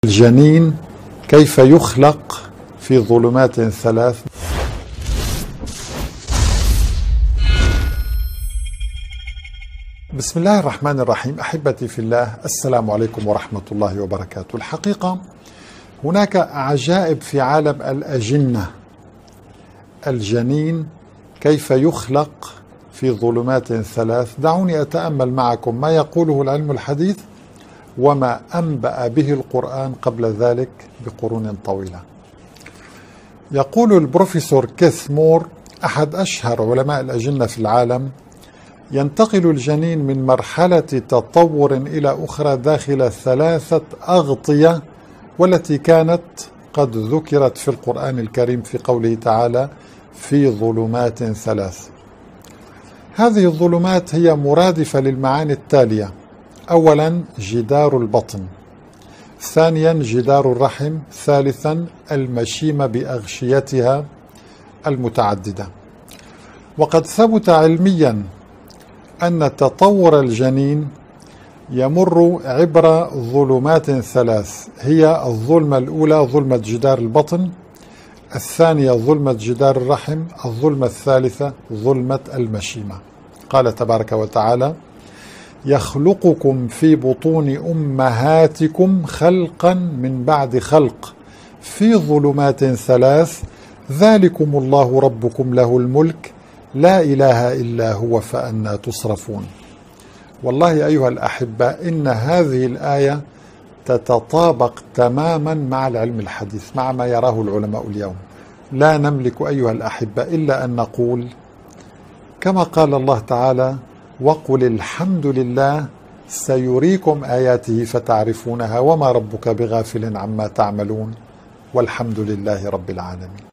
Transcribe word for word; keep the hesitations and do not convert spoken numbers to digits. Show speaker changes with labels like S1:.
S1: الجنين كيف يخلق في ظلمات ثلاث. بسم الله الرحمن الرحيم. أحبتي في الله، السلام عليكم ورحمة الله وبركاته. الحقيقة هناك عجائب في عالم الأجنة. الجنين كيف يخلق في ظلمات ثلاث. دعوني أتأمل معكم ما يقوله العلم الحديث وما أنبأ به القرآن قبل ذلك بقرون طويلة. يقول البروفيسور كيث مور، أحد أشهر علماء الأجنة في العالم، ينتقل الجنين من مرحلة تطور إلى أخرى داخل ثلاثة أغطية، والتي كانت قد ذكرت في القرآن الكريم في قوله تعالى في ظلمات ثلاث. هذه الظلمات هي مرادفة للمعاني التالية: أولا جدار البطن، ثانيا جدار الرحم، ثالثا المشيمة بأغشيتها المتعددة. وقد ثبت علميا أن تطور الجنين يمر عبر ظلمات ثلاث، هي الظلمة الأولى ظلمة جدار البطن، الثانية ظلمة جدار الرحم، الظلمة الثالثة ظلمة المشيمة. قال تبارك وتعالى: يخلقكم في بطون أمهاتكم خلقا من بعد خلق في ظلمات ثلاث ذلكم الله ربكم له الملك لا إله إلا هو فأنى تصرفون. والله أيها الأحبة، إن هذه الآية تتطابق تماما مع العلم الحديث، مع ما يراه العلماء اليوم. لا نملك أيها الأحبة إلا أن نقول كما قال الله تعالى: وقل الحمد لله سيريكم آياته فتعرفونها وما ربك بغافل عما تعملون والحمد لله رب العالمين.